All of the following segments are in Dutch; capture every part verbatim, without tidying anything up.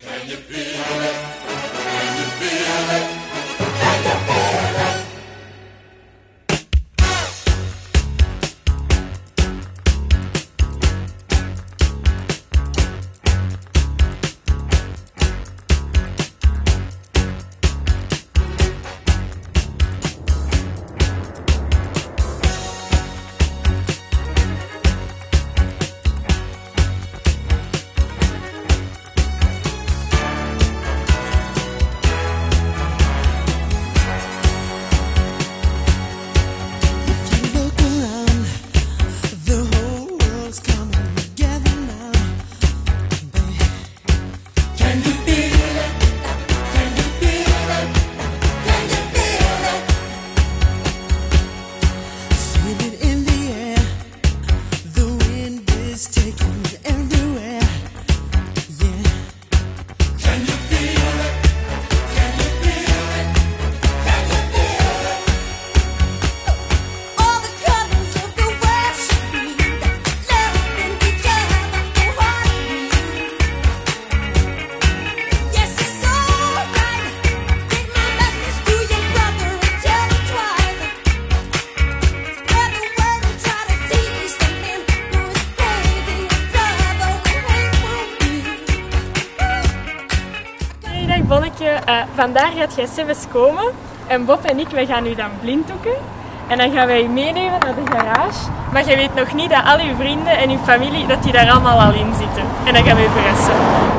Bonneke, uh, vandaar gaat jij zelfs komen en Bob en ik wij gaan u dan blinddoeken en dan gaan wij je meenemen naar de garage, maar jij weet nog niet dat al uw vrienden en uw familie dat die daar allemaal al in zitten en dan gaan we je verrassen.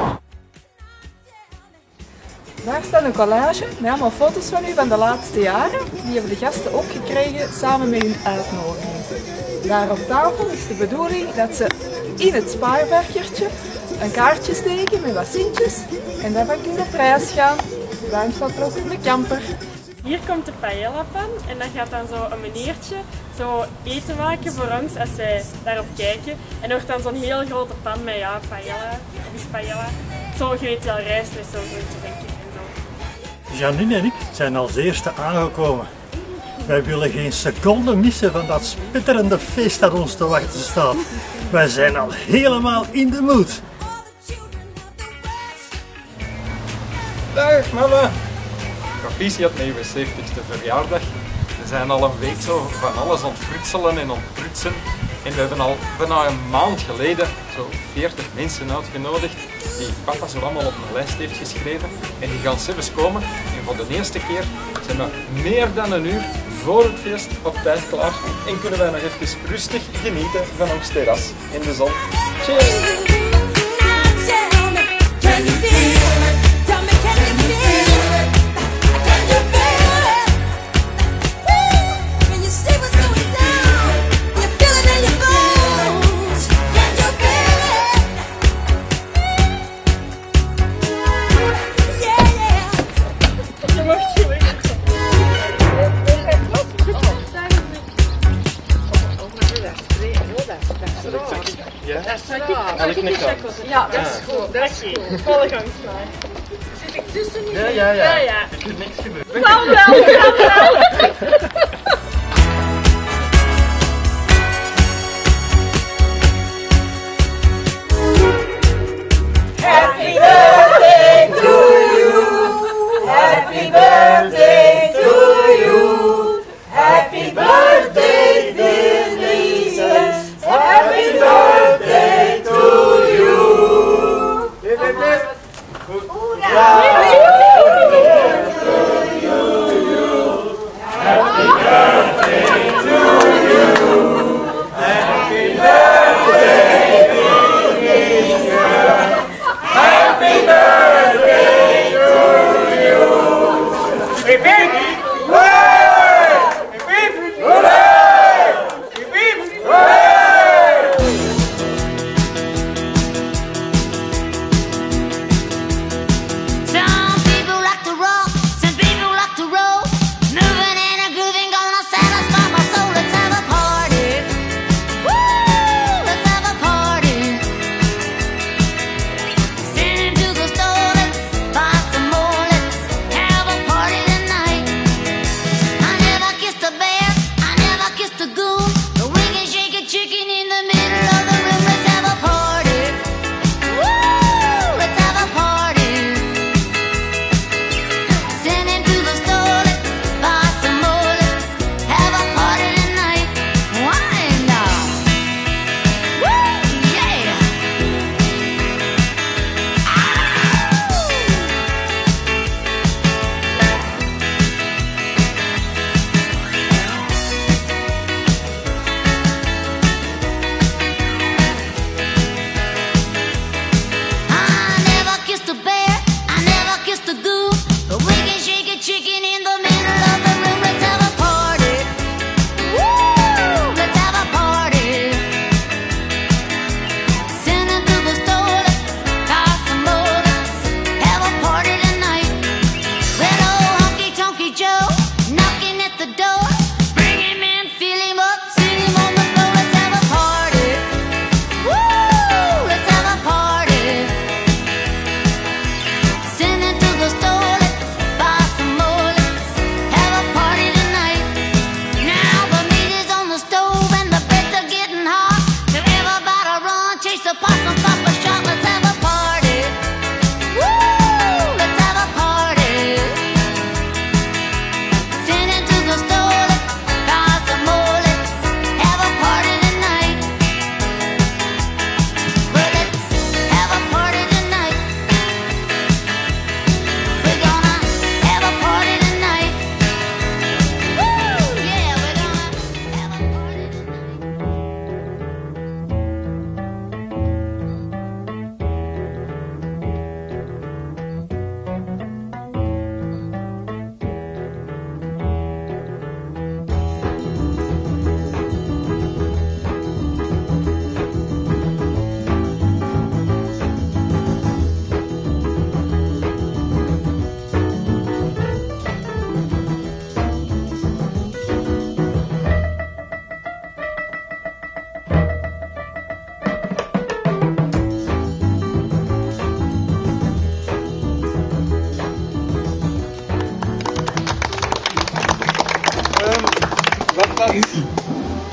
Daar staat een collage met allemaal foto's van u van de laatste jaren. Die hebben de gasten ook gekregen samen met hun uitnodiging. Daar op tafel is de bedoeling dat ze in het spaarvarkertje een kaartje steken met wat centjes en daarvan kunnen op reis gaan. Daarom staat er ook een camper. Hier komt de paella-pan en dan gaat dan zo een meneertje zo eten maken voor ons als wij daarop kijken. En er wordt dan zo'n heel grote pan met ja, paella, of is paella. Zo, je weet wel, rijst met zo'n groentjes en kip en zo. Janine en ik zijn als eerste aangekomen. Wij willen geen seconde missen van dat spitterende feest dat ons te wachten staat. Wij zijn al helemaal in de mood. Dag mama! Proficiat met uw zeventigste verjaardag. We zijn al een week zo van alles aan het frutselen en aan het prutsen. En we hebben al bijna een maand geleden zo veertig mensen uitgenodigd die papa zo allemaal op een lijst heeft geschreven. En die gaan zelfs komen. En voor de eerste keer zijn we meer dan een uur voor het feest op tijd klaar. En kunnen wij nog even rustig genieten van ons terras in de zon. Cheers! Ja, dat is goed. Dat is goed. Volle gang slaan. Zit ik tussenin? Ja, ja, ja. Ja, ja. Er is niks gebeurd. Kan wel, kan wel. Happy birthday to you. Happy birthday to you. Happy birthday, dear Lises. Happy birthday to you. Hoera! Some people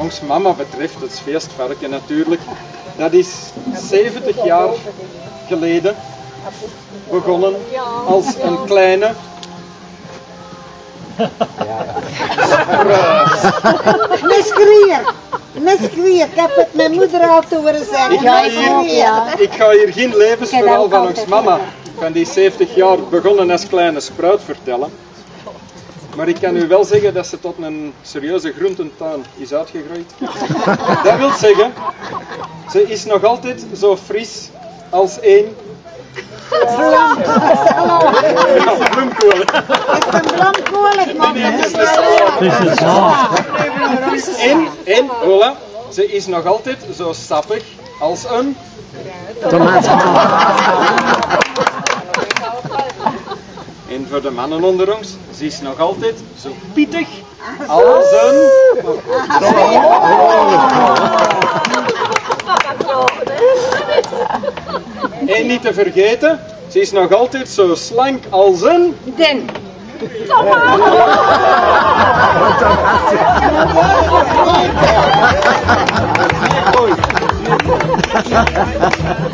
ons mama betreft, het feestvarken natuurlijk, dat is zeventig jaar geleden begonnen als een kleine Miskrier, miskrier, ik heb het mijn moeder al te horen zeggen. Ik ga hier, ik ga hier geen levensverhaal van ons mama van die zeventig jaar begonnen als kleine spruit vertellen. Maar ik kan u wel zeggen dat ze tot een serieuze groententuin is uitgegroeid. Dat wil zeggen, ze is nog altijd zo fris als één Blam. ja, bloemkool. Het is een blamkolig, man. Nee, Dat is het is een wel En, en, voilà, ze is nog altijd zo sappig als een En voor de mannen onder ons, ze is nog altijd zo pietig als een... En niet te vergeten, ze is nog altijd zo slank als een... Den. Mooi.